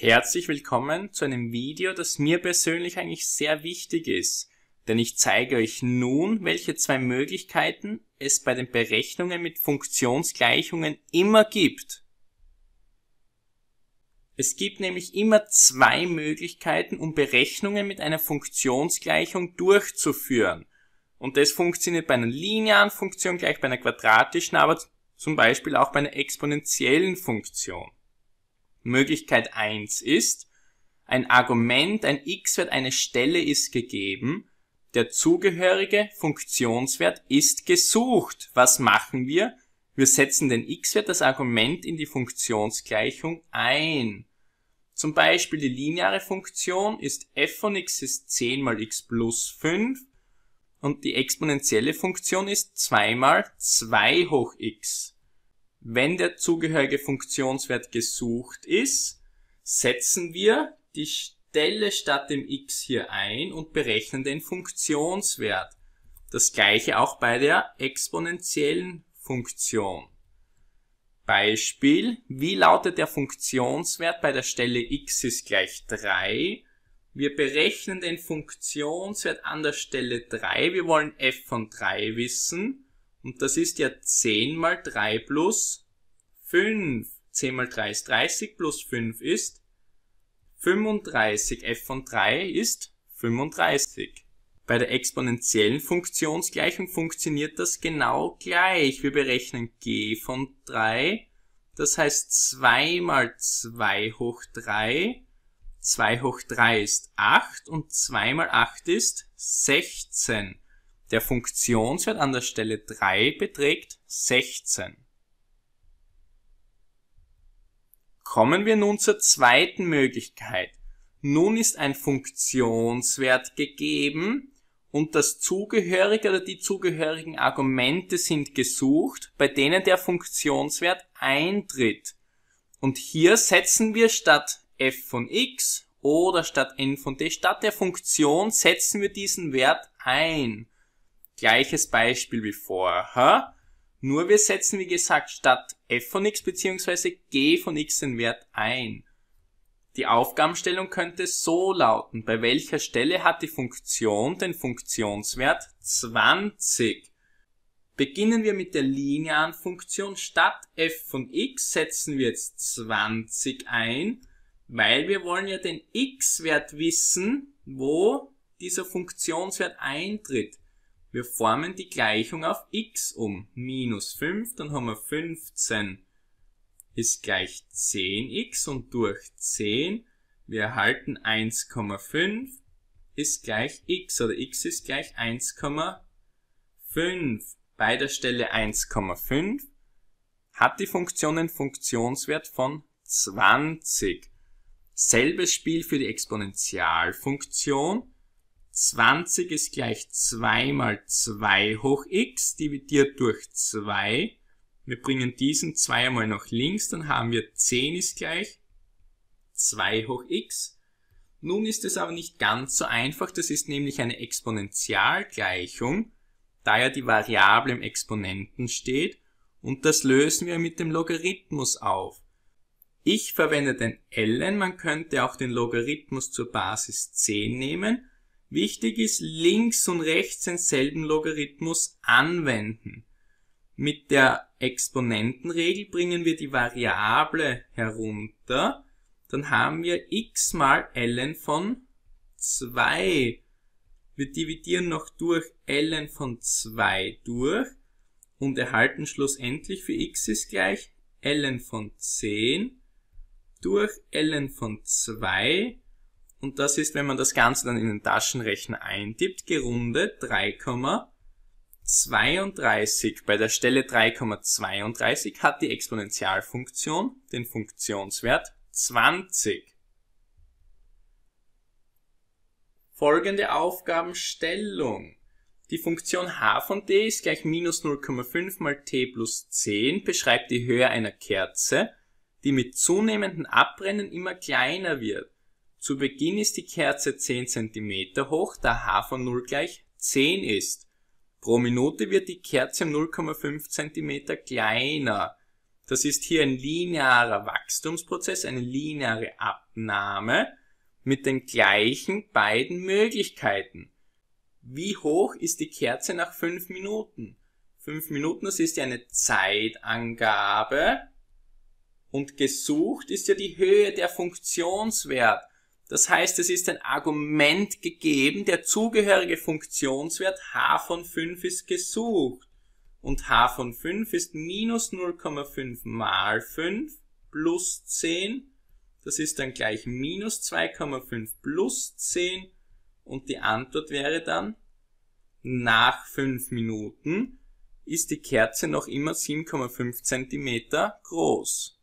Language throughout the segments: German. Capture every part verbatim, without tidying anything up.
Herzlich willkommen zu einem Video, das mir persönlich eigentlich sehr wichtig ist, denn ich zeige euch nun, welche zwei Möglichkeiten es bei den Berechnungen mit Funktionsgleichungen immer gibt. Es gibt nämlich immer zwei Möglichkeiten, um Berechnungen mit einer Funktionsgleichung durchzuführen. Und das funktioniert bei einer linearen Funktion gleich bei einer quadratischen, aber zum Beispiel auch bei einer exponentiellen Funktion. Möglichkeit eins ist, ein Argument, ein x-Wert, eine Stelle ist gegeben, der zugehörige Funktionswert ist gesucht. Was machen wir? Wir setzen den x-Wert, das Argument, in die Funktionsgleichung ein. Zum Beispiel die lineare Funktion ist f von x ist zehn mal x plus fünf und die exponentielle Funktion ist zwei mal zwei hoch x. Wenn der zugehörige Funktionswert gesucht ist, setzen wir die Stelle statt dem x hier ein und berechnen den Funktionswert. Das gleiche auch bei der exponentiellen Funktion. Beispiel, wie lautet der Funktionswert bei der Stelle x ist gleich drei? Wir berechnen den Funktionswert an der Stelle drei. Wir wollen f von drei wissen. Und das ist ja zehn mal drei plus fünf. zehn mal drei ist dreißig, plus fünf ist fünfunddreißig. f von drei ist fünfunddreißig. Bei der exponentiellen Funktionsgleichung funktioniert das genau gleich. Wir berechnen g von drei. Das heißt zwei mal zwei hoch drei. zwei hoch drei ist acht und zwei mal acht ist sechzehn. Der Funktionswert an der Stelle drei beträgt sechzehn. Kommen wir nun zur zweiten Möglichkeit. Nun ist ein Funktionswert gegeben und das zugehörige oder die zugehörigen Argumente sind gesucht, bei denen der Funktionswert eintritt. Und hier setzen wir statt f von x oder statt n von d, statt der Funktion setzen wir diesen Wert ein. Gleiches Beispiel wie vorher, nur wir setzen wie gesagt statt f von x bzw. g von x den Wert ein. Die Aufgabenstellung könnte so lauten, bei welcher Stelle hat die Funktion den Funktionswert zwanzig? Beginnen wir mit der linearen Funktion, statt f von x setzen wir jetzt zwanzig ein, weil wir wollen ja den x-Wert wissen, wo dieser Funktionswert eintritt. Wir formen die Gleichung auf x um. Minus fünf, dann haben wir fünfzehn ist gleich zehn x und durch zehn, wir erhalten eins Komma fünf ist gleich x oder x ist gleich eins Komma fünf. Bei der Stelle eins Komma fünf hat die Funktion einen Funktionswert von zwanzig. Selbes Spiel für die Exponentialfunktion. zwanzig ist gleich zwei mal zwei hoch x dividiert durch zwei. Wir bringen diesen zwei einmal nach links, dann haben wir zehn ist gleich zwei hoch x. Nun ist es aber nicht ganz so einfach, das ist nämlich eine Exponentialgleichung, da ja die Variable im Exponenten steht und das lösen wir mit dem Logarithmus auf. Ich verwende den ln, man könnte auch den Logarithmus zur Basis zehn nehmen. Wichtig ist, links und rechts denselben Logarithmus anwenden. Mit der Exponentenregel bringen wir die Variable herunter. Dann haben wir x mal ln von zwei. Wir dividieren noch durch ln von zwei durch und erhalten schlussendlich für x ist gleich ln von zehn durch ln von zwei. Und das ist, wenn man das Ganze dann in den Taschenrechner eintippt, gerundet drei Komma zweiunddreißig. Bei der Stelle drei Komma zweiunddreißig hat die Exponentialfunktion den Funktionswert zwanzig. Folgende Aufgabenstellung. Die Funktion h von d ist gleich minus null Komma fünf mal t plus zehn, beschreibt die Höhe einer Kerze, die mit zunehmendem Abbrennen immer kleiner wird. Zu Beginn ist die Kerze zehn Zentimeter hoch, da h von null gleich zehn ist. Pro Minute wird die Kerze um null Komma fünf Zentimeter kleiner. Das ist hier ein linearer Wachstumsprozess, eine lineare Abnahme mit den gleichen beiden Möglichkeiten. Wie hoch ist die Kerze nach fünf Minuten? fünf Minuten, das ist ja eine Zeitangabe und gesucht ist ja die Höhe der Funktionswert. Das heißt, es ist ein Argument gegeben, der zugehörige Funktionswert h von fünf ist gesucht. Und h von fünf ist minus null Komma fünf mal fünf plus zehn. Das ist dann gleich minus zwei Komma fünf plus zehn. Und die Antwort wäre dann, nach fünf Minuten ist die Kerze noch immer sieben Komma fünf Zentimeter groß.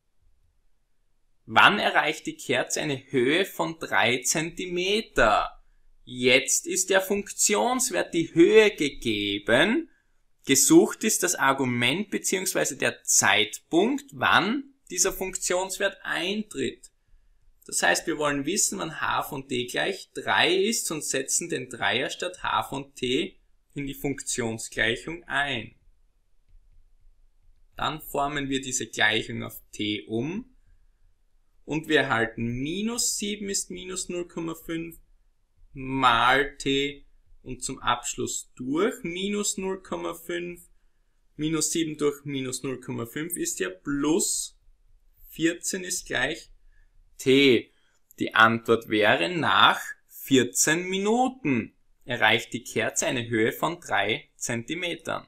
Wann erreicht die Kerze eine Höhe von drei Zentimeter? Jetzt ist der Funktionswert die Höhe gegeben. Gesucht ist das Argument bzw. der Zeitpunkt, wann dieser Funktionswert eintritt. Das heißt, wir wollen wissen, wann h von t gleich drei ist und setzen den Dreier statt h von t in die Funktionsgleichung ein. Dann formen wir diese Gleichung auf t um und wir erhalten minus sieben ist minus null Komma fünf mal t und zum Abschluss durch minus null Komma fünf, minus sieben durch minus null Komma fünf ist ja plus vierzehn ist gleich t. Die Antwort wäre, nach vierzehn Minuten erreicht die Kerze eine Höhe von drei Zentimetern.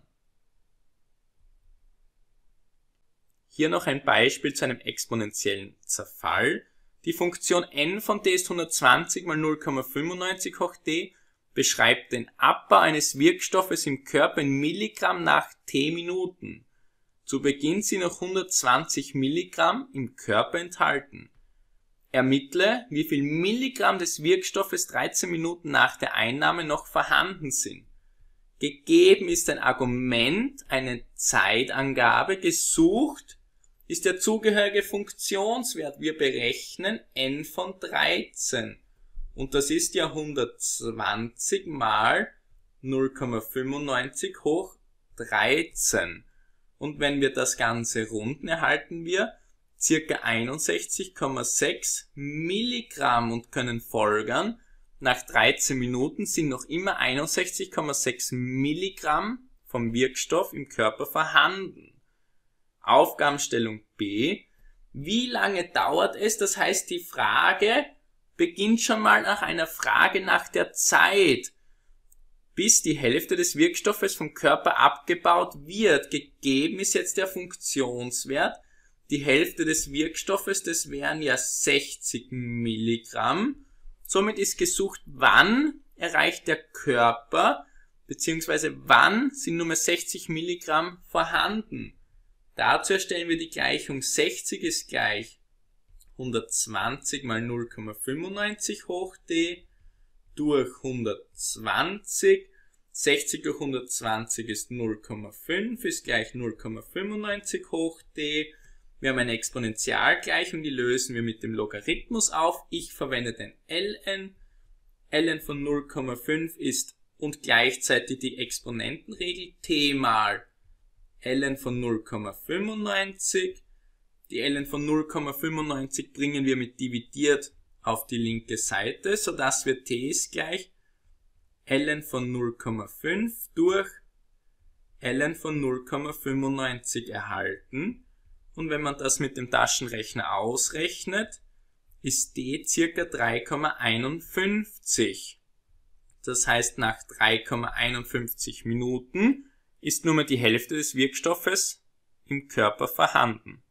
Hier noch ein Beispiel zu einem exponentiellen Zerfall. Die Funktion n von t ist hundertzwanzig mal null Komma fünfundneunzig hoch t, beschreibt den Abbau eines Wirkstoffes im Körper in Milligramm nach t Minuten. Zu Beginn sind noch hundertzwanzig Milligramm im Körper enthalten. Ermittle, wie viel Milligramm des Wirkstoffes dreizehn Minuten nach der Einnahme noch vorhanden sind. Gegeben ist ein Argument, eine Zeitangabe, gesucht ist der zugehörige Funktionswert. Wir berechnen n von dreizehn. Und das ist ja hundertzwanzig mal null Komma fünfundneunzig hoch dreizehn. Und wenn wir das Ganze runden, erhalten wir ca. einundsechzig Komma sechs Milligramm und können folgern, nach dreizehn Minuten sind noch immer einundsechzig Komma sechs Milligramm vom Wirkstoff im Körper vorhanden. Aufgabenstellung B. Wie lange dauert es? Das heißt, die Frage beginnt schon mal nach einer Frage nach der Zeit, bis die Hälfte des Wirkstoffes vom Körper abgebaut wird. Gegeben ist jetzt der Funktionswert. Die Hälfte des Wirkstoffes, das wären ja sechzig Milligramm. Somit ist gesucht, wann erreicht der Körper, beziehungsweise wann sind nur mehr sechzig Milligramm vorhanden. Dazu erstellen wir die Gleichung sechzig ist gleich hundertzwanzig mal null Komma fünfundneunzig hoch t durch hundertzwanzig. sechzig durch hundertzwanzig ist null Komma fünf, ist gleich null Komma fünfundneunzig hoch t. Wir haben eine Exponentialgleichung, die lösen wir mit dem Logarithmus auf. Ich verwende den ln. ln von null Komma fünf ist und gleichzeitig die Exponentenregel t mal ln von null Komma fünfundneunzig. Die ln von null Komma fünfundneunzig bringen wir mit dividiert auf die linke Seite, sodass wir t ist gleich ln von null Komma fünf durch ln von null Komma fünfundneunzig erhalten. Und wenn man das mit dem Taschenrechner ausrechnet, ist d ca. drei Komma einundfünfzig. Das heißt, nach drei Komma einundfünfzig Minuten ist nur mehr die Hälfte des Wirkstoffes im Körper vorhanden.